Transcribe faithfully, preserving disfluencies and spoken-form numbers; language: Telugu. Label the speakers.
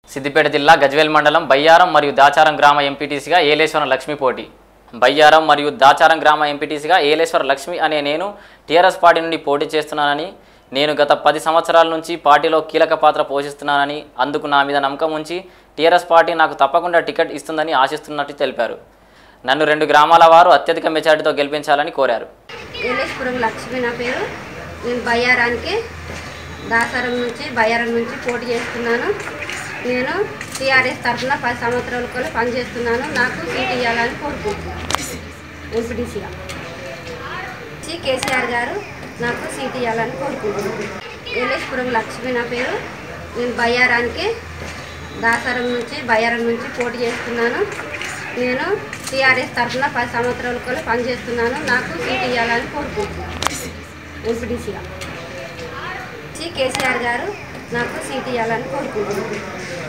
Speaker 1: సిద్దిపేట జిల్లా గజ్వేల్ మండలం బయ్యారం మరియు దాచారం గ్రామ ఎంపీటీసీగా ఏలేశ్వరం లక్ష్మి పోటీ. బయ్యారం మరియు దాచారం గ్రామ ఎంపీటీసీగా ఏలేశ్వర లక్ష్మి అనే నేను టీఆర్ఎస్ పార్టీ నుండి పోటీ చేస్తున్నానని, నేను గత పది సంవత్సరాల నుంచి పార్టీలో కీలక పాత్ర పోషిస్తున్నానని, అందుకు నా మీద నమ్మకం ఉంచి టీఆర్ఎస్ పార్టీ నాకు తప్పకుండా టికెట్ ఇస్తుందని ఆశిస్తున్నట్టు తెలిపారు. నన్ను రెండు గ్రామాల వారు అత్యధిక మెజార్టీతో గెలిపించాలని కోరారు.
Speaker 2: ఏలేశ్వరం లక్ష్మి నా పేరు. నేను బయ్యారానికి దాచారం నుంచి బయ్యారం నుంచి పోటీ చేస్తున్నాను. నేను టీఆర్ఎస్ తరఫున పది సంవత్సరాల కూడా పనిచేస్తున్నాను. నాకు సీట్ ఇవ్వాలని కోరుకుంటున్నాను. ఎంపీటీసీగా కేసీఆర్ గారు నాకు సీట్ ఇవ్వాలని కోరుకుంటున్నాను. ఏలేశ్వరం లక్ష్మి నా పేరు. నేను బయ్యారానికి దాచారం నుంచి బయ్యారం నుంచి పోటీ చేస్తున్నాను. నేను టీఆర్ఎస్ తరఫున పది సంవత్సరాల కూడా పనిచేస్తున్నాను. నాకు సీట్ ఇవ్వాలని కోరుకుంటున్నాను. ఎంపీటీసీగా కేసీఆర్ గారు నాకు సీట్ ఇవ్వాలని కోరుకుంటున్నాను.